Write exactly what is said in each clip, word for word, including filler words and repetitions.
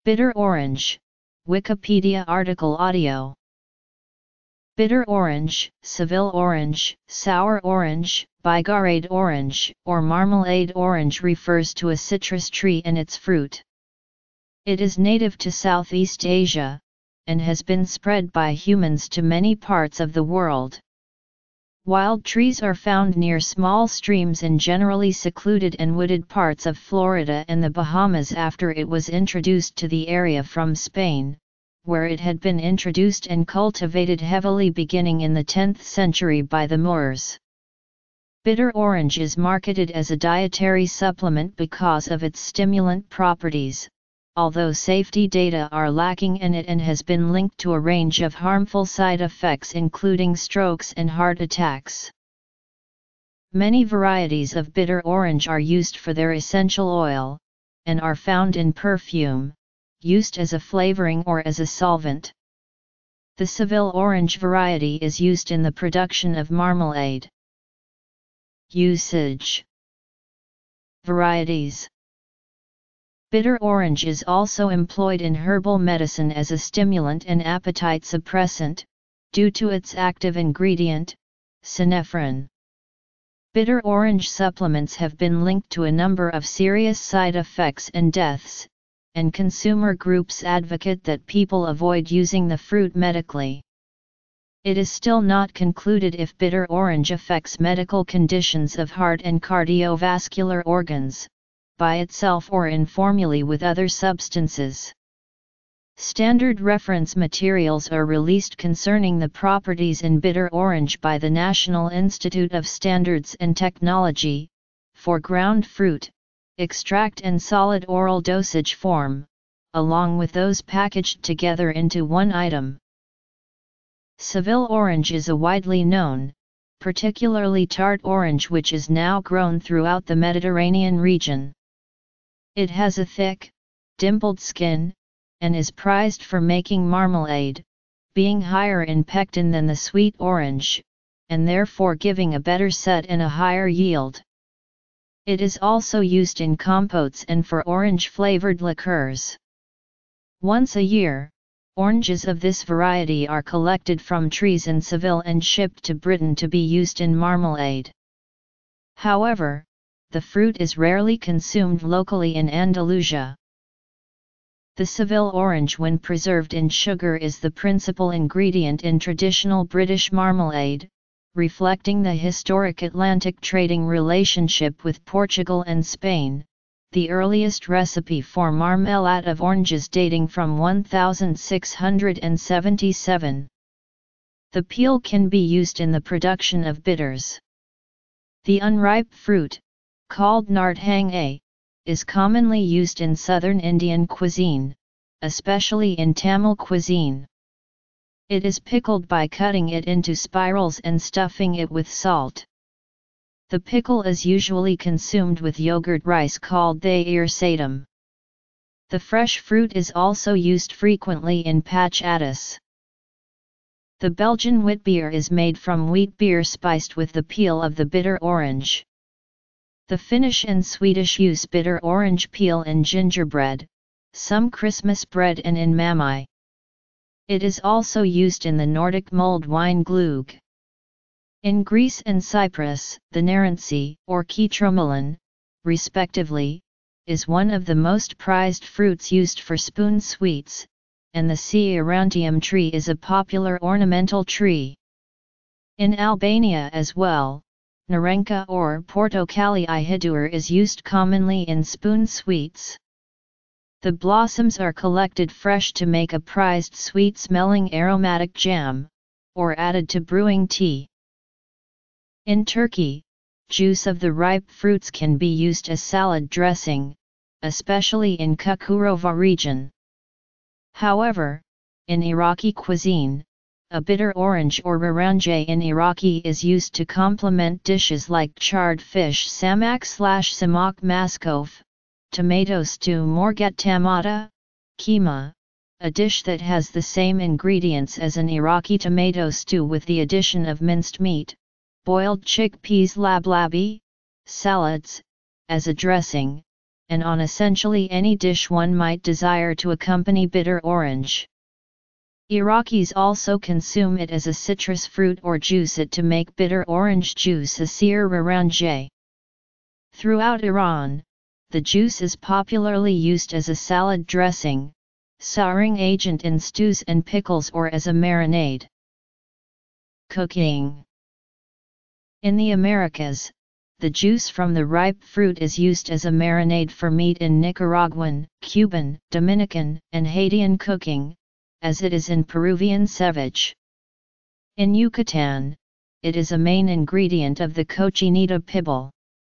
Bitter orange. Wikipedia article audio. Bitter orange, Seville orange, sour orange, bigarade orange, or marmalade orange refers to a citrus tree and its fruit. It is native to Southeast Asia, and has been spread by humans to many parts of the world. Wild trees are found near small streams in generally secluded and wooded parts of Florida and the Bahamas after it was introduced to the area from Spain, where it had been introduced and cultivated heavily beginning in the tenth century by the Moors. Bitter orange is marketed as a dietary supplement because of its stimulant properties, although safety data are lacking in it and has been linked to a range of harmful side effects including strokes and heart attacks. Many varieties of bitter orange are used for their essential oil, and are found in perfume, used as a flavoring or as a solvent. The Seville orange variety is used in the production of marmalade. Usage. Varieties. Bitter orange is also employed in herbal medicine as a stimulant and appetite suppressant, due to its active ingredient, synephrine. Bitter orange supplements have been linked to a number of serious side effects and deaths, and consumer groups advocate that people avoid using the fruit medically. It is still not concluded if bitter orange affects medical conditions of heart and cardiovascular organs, by itself or in formulae with other substances. Standard reference materials are released concerning the properties in bitter orange by the National Institute of Standards and Technology, for ground fruit, extract and solid oral dosage form, along with those packaged together into one item. Seville orange is a widely known, particularly tart orange which is now grown throughout the Mediterranean region. It has a thick, dimpled skin, and is prized for making marmalade, being higher in pectin than the sweet orange, and therefore giving a better set and a higher yield. It is also used in compotes and for orange-flavored liqueurs. Once a year, oranges of this variety are collected from trees in Seville and shipped to Britain to be used in marmalade. However, the fruit is rarely consumed locally in Andalusia. The Seville orange when preserved in sugar is the principal ingredient in traditional British marmalade, reflecting the historic Atlantic trading relationship with Portugal and Spain, the earliest recipe for marmalade of oranges dating from one thousand six hundred seventy-seven. The peel can be used in the production of bitters. The unripe fruit, called narthang, is commonly used in southern Indian cuisine, especially in Tamil cuisine. It is pickled by cutting it into spirals and stuffing it with salt. The pickle is usually consumed with yogurt rice called thair sadam. The fresh fruit is also used frequently in pachatas. The Belgian witbier is made from wheat beer spiced with the peel of the bitter orange. The Finnish and Swedish use bitter orange peel in gingerbread, some Christmas bread and in mammi. It is also used in the Nordic mulled wine glögg. In Greece and Cyprus, the narentsy, or kitromelon, respectively, is one of the most prized fruits used for spoon sweets, and the Cerantium tree is a popular ornamental tree. In Albania as well, Narenka or Portokali I hidur is used commonly in spoon sweets. The blossoms are collected fresh to make a prized sweet-smelling aromatic jam, or added to brewing tea. In Turkey, juice of the ripe fruits can be used as salad dressing, especially in Çukurova region. However, in Iraqi cuisine, a bitter orange or naranjay in Iraqi is used to complement dishes like charred fish samak slash samak maskov, tomato stew morget tamata, keema, a dish that has the same ingredients as an Iraqi tomato stew with the addition of minced meat, boiled chickpeas lablabi, salads, as a dressing, and on essentially any dish one might desire to accompany bitter orange. Iraqis also consume it as a citrus fruit or juice it to make bitter orange juice asir raranjay. Throughout Iran, the juice is popularly used as a salad dressing, souring agent in stews and pickles, or as a marinade. Cooking. In the Americas, the juice from the ripe fruit is used as a marinade for meat in Nicaraguan, Cuban, Dominican, and Haitian cooking, as it is in Peruvian ceviche. In Yucatan, it is a main ingredient of the cochinita pibil.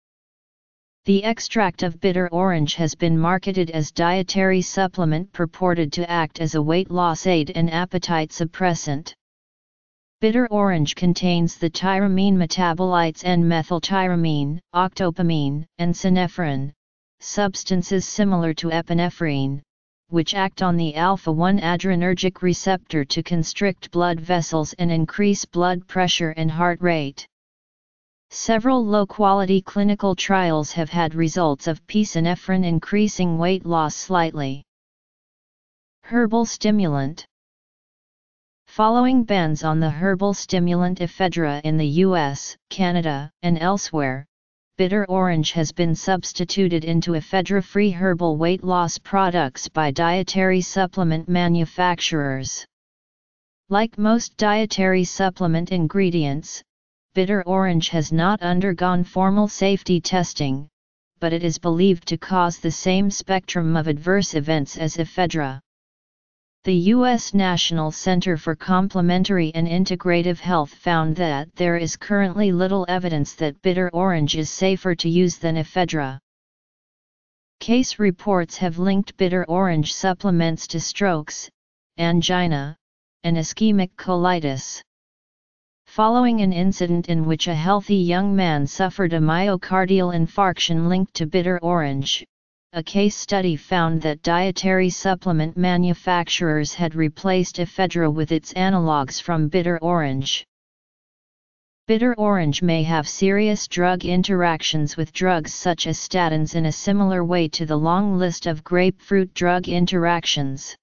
The extract of bitter orange has been marketed as dietary supplement purported to act as a weight loss aid and appetite suppressant. Bitter orange contains the tyramine metabolites N-methyltyramine, octopamine, and synephrine, substances similar to epinephrine, which act on the alpha one adrenergic receptor to constrict blood vessels and increase blood pressure and heart rate. Several low-quality clinical trials have had results of epinephrine increasing weight loss slightly. Herbal stimulant. Following bans on the herbal stimulant ephedra in the U S, Canada, and elsewhere, bitter orange has been substituted into ephedra-free herbal weight loss products by dietary supplement manufacturers. Like most dietary supplement ingredients, bitter orange has not undergone formal safety testing, but it is believed to cause the same spectrum of adverse events as ephedra. The U S National Center for Complementary and Integrative Health found that there is currently little evidence that bitter orange is safer to use than ephedra. Case reports have linked bitter orange supplements to strokes, angina, and ischemic colitis. Following an incident in which a healthy young man suffered a myocardial infarction linked to bitter orange, a case study found that dietary supplement manufacturers had replaced ephedra with its analogues from bitter orange. Bitter orange may have serious drug interactions with drugs such as statins in a similar way to the long list of grapefruit drug interactions.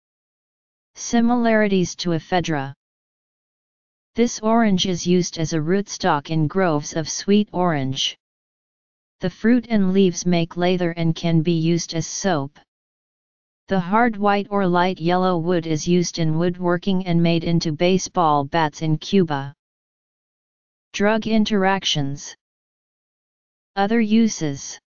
Similarities to ephedra. This orange is used as a rootstock in groves of sweet orange. The fruit and leaves make leather and can be used as soap. The hard white or light yellow wood is used in woodworking and made into baseball bats in Cuba. Drug interactions. Other uses.